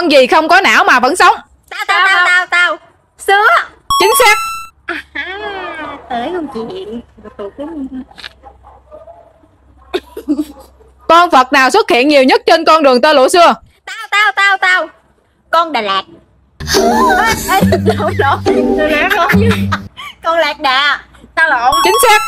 Con gì không có não mà vẫn sống? Tao. Sứa. Chính xác. Tới không chuyện. Con vật nào xuất hiện nhiều nhất trên con đường tơ lụa xưa? Tao. Con Đà Lạt. Lộn. Con Lạc Đà. Tao lộn. Chính xác.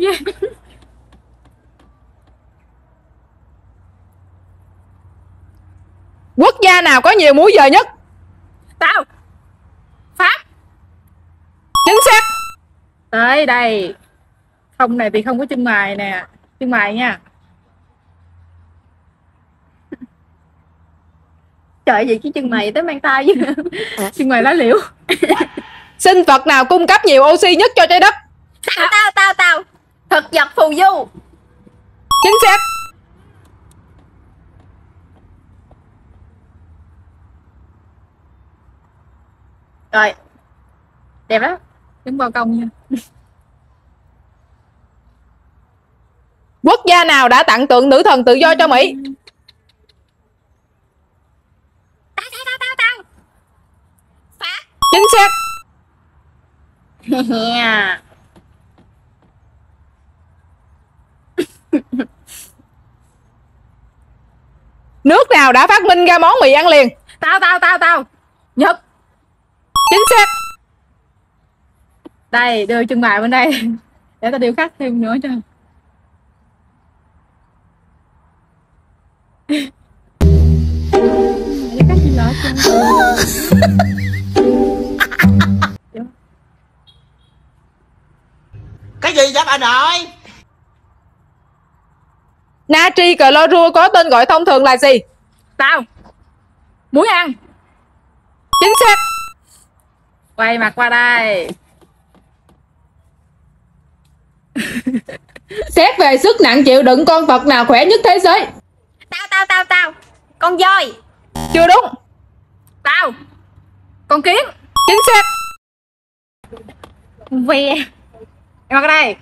Quốc gia nào có nhiều múi giờ nhất? Tao. Pháp. Chính xác. Tới đây. Không này thì không có chân mày nè. Chân mày nha. Trời gì cái chân mày tới mang tay chứ. Chân mày lá liễu. Sinh vật nào cung cấp nhiều oxy nhất cho trái đất? Tao. Thực vật phù du. Chính xác. Rồi. Đẹp đó. Đứng bao công nha. Quốc gia nào đã tặng tượng nữ thần tự do cho Mỹ? Tao. Pháp. Chính xác. Nước nào đã phát minh ra món mì ăn liền? Tao. Nhật. Chính xác. Đây, đưa chân mày bên đây. Để tao điêu khắc thêm nữa cho. Điêu khắc gì lạ chứ? Cái gì vậy bà nội? Natri clorua có tên gọi thông thường là gì? Tao. Muối ăn. Chính xác. Quay mặt qua đây. Xét về sức nặng chịu đựng, con vật nào khỏe nhất thế giới? Tao. Con voi. Chưa đúng. Tao. Con kiến. Chính xác. Ve. Em qua đây.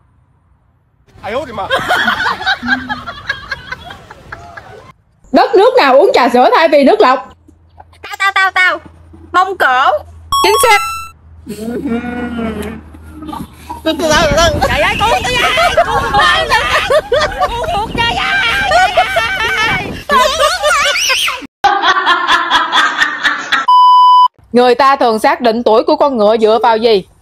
Đất nước nào uống trà sữa thay vì nước lọc? Tao. Mông Cổ. Chính xác. Trời ơi, cứu tôi ơi. Cứu trời ơi. Người ta thường xác định tuổi của con ngựa dựa vào gì?